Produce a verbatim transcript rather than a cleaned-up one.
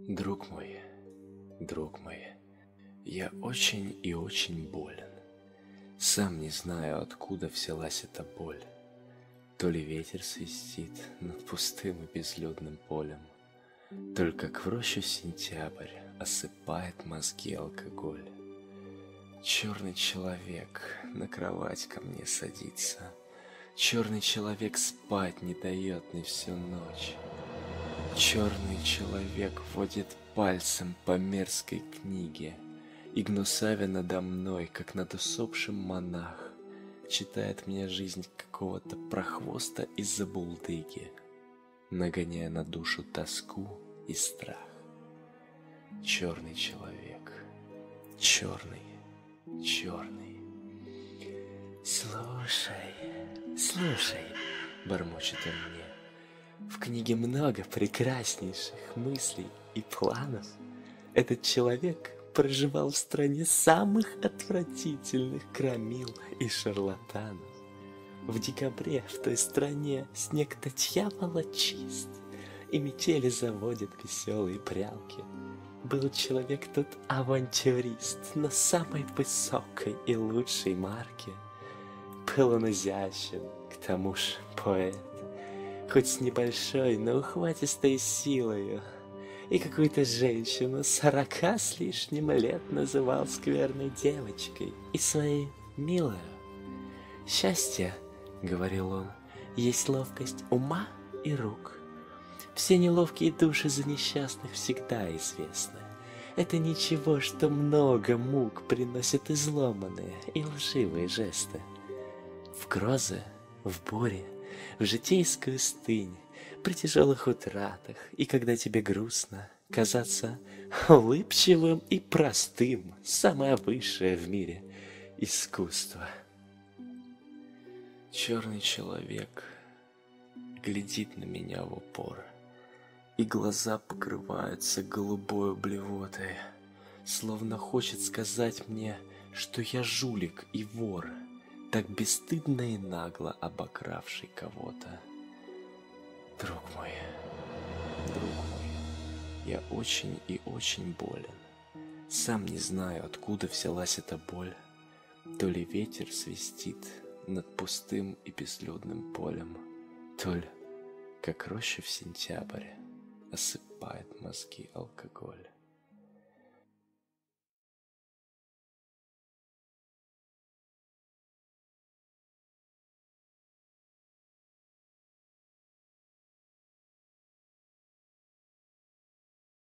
Друг мой, друг мой, я очень и очень болен. Сам не знаю, откуда взялась эта боль. То ли ветер свистит над пустым и безлюдным полем, то ли как в рощу сентябрь осыпает мозги алкоголь. Черный человек на кровать ко мне садится, черный человек спать не дает мне всю ночь. Черный человек водит пальцем по мерзкой книге, и гнусавя надо мной, как над усопшим монах, читает мне жизнь какого-то прохвоста из-за булдыги, нагоняя на душу тоску и страх. Черный человек, черный, черный. Слушай, слушай, бормочет он мне. В книге много прекраснейших мыслей и планов. Этот человек проживал в стране самых отвратительных кромил и шарлатанов. В декабре в той стране снег до дьявола чист, и метели заводят веселые прялки. Был человек тот авантюрист на самой высокой и лучшей марке. Был он изящен, к тому же поэт, хоть с небольшой, но ухватистой силою, и какую-то женщину сорока с лишним лет называл скверной девочкой и своей милою. «Счастье, — говорил он, — есть ловкость ума и рук. Все неловкие души за несчастных всегда известны. Это ничего, что много мук приносят изломанные и лживые жесты. В грозы, в буре, в житейскую стынь, при тяжелых утратах, и когда тебе грустно, казаться улыбчивым и простым — самое высшее в мире искусство». Черный человек глядит на меня в упор, и глаза покрываются голубой блевотой, словно хочет сказать мне, что я жулик и вор, так бесстыдно и нагло обокравший кого-то. Друг мой, друг мой, я очень и очень болен. Сам не знаю, откуда взялась эта боль. То ли ветер свистит над пустым и безлюдным полем, то ли, как роща в сентябрь, осыпает мозги алкоголь.